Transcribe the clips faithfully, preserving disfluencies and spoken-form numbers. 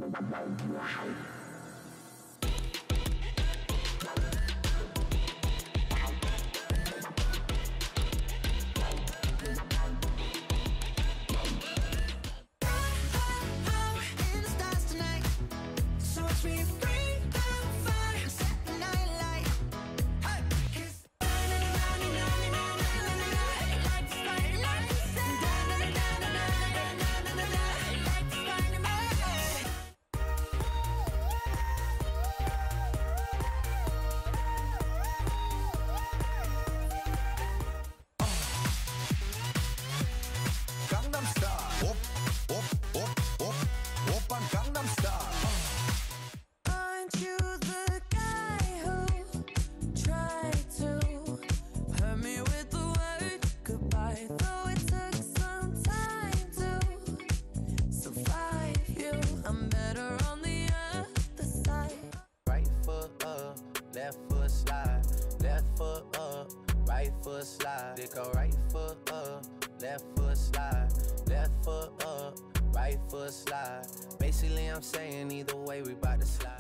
Left foot slide, left foot up, right foot slide. They go right foot up, left foot slide, left foot up, right foot slide. Basically, I'm saying either way, we bout to slide.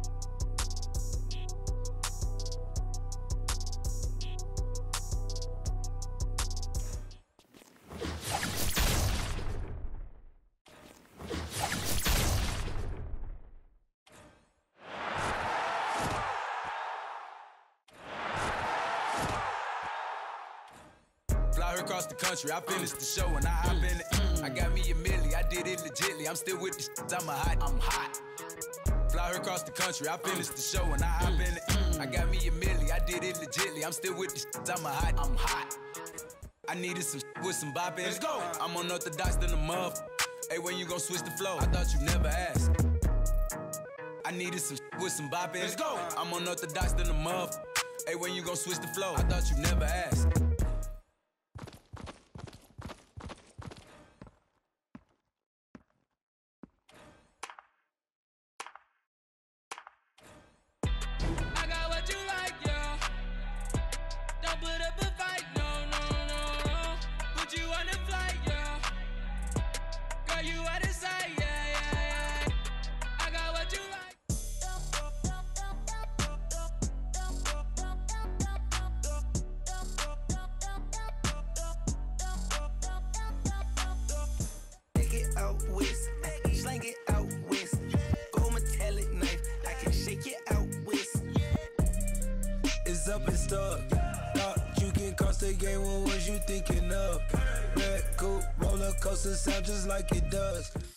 Fly her across the country, I finished the show and I hop in it. I got me a milli, I did it legitly. I'm still with the shit, I'm a hot, I'm hot. Fly her across the country, I finished the show and I hop in it. I got me a milli, I did it legitly. I'm still with the shit, I'm a hot, I'm hot. I needed some shit with some bop in it. Let's go. I'm unorthodox than a muff. Hey, when you gon' switch the flow? I thought you never asked. I needed some shit with some bop in it. Let's go. I'm unorthodox than a muff. Hey, when you gon' switch the flow? I thought you never asked. It's up and stuck. Thought you can cross the game, what was you thinking of? Red coupe, roller coaster sound just like it does.